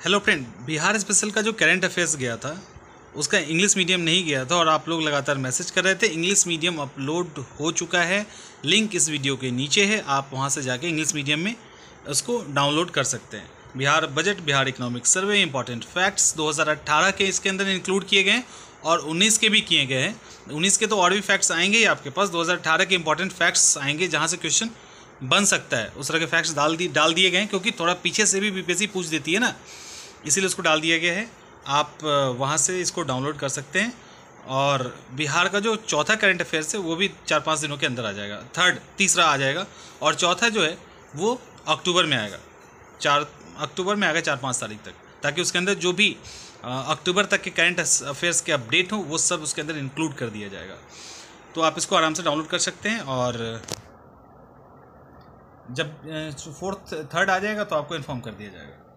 Hello friend, Bihar special का जो current affairs गया था उसका इंग्लिश मीडियम नहीं गया था और आप लोग लगातार मैसेज कर रहे थे। इंग्लिश मीडियम अपलोड हो चुका है, लिंक इस वीडियो के नीचे है, आप वहां से जाके इंग्लिश मीडियम में उसको डाउनलोड कर सकते हैं। Bihar budget, Bihar economic survey, important facts 2018 के इसके अंदर इंक्लूड किए गए हैं और 19 के भी किए गए हैं। 19 के तो और भी फैक्ट्स आएंगे ही आपके पास, 2018 के इंपॉर्टेंट फैक्ट्स आएंगे जहाँ से क्वेश्चन बन सकता है। उस तरह के फैक्ट्स डाल दिए गए हैं क्योंकि थोड़ा पीछे से भी बीपीएससी पूछ देती है ना, इसीलिए उसको डाल दिया गया है। आप वहाँ से इसको डाउनलोड कर सकते हैं और बिहार का जो चौथा करंट अफेयर्स है वो भी 4-5 दिनों के अंदर आ जाएगा। तीसरा आ जाएगा और चौथा जो है वो अक्टूबर में आएगा, 4 अक्टूबर में आएगा, 4-5 तारीख तक, ताकि उसके अंदर जो भी अक्टूबर तक के करंट अफेयर्स के अपडेट हों वो सब उसके अंदर इंक्लूड कर दिया जाएगा। तो आप इसको आराम से डाउनलोड कर सकते हैं और जब 4th 3rd आ जाएगा तो आपको इन्फॉर्म कर दिया जाएगा।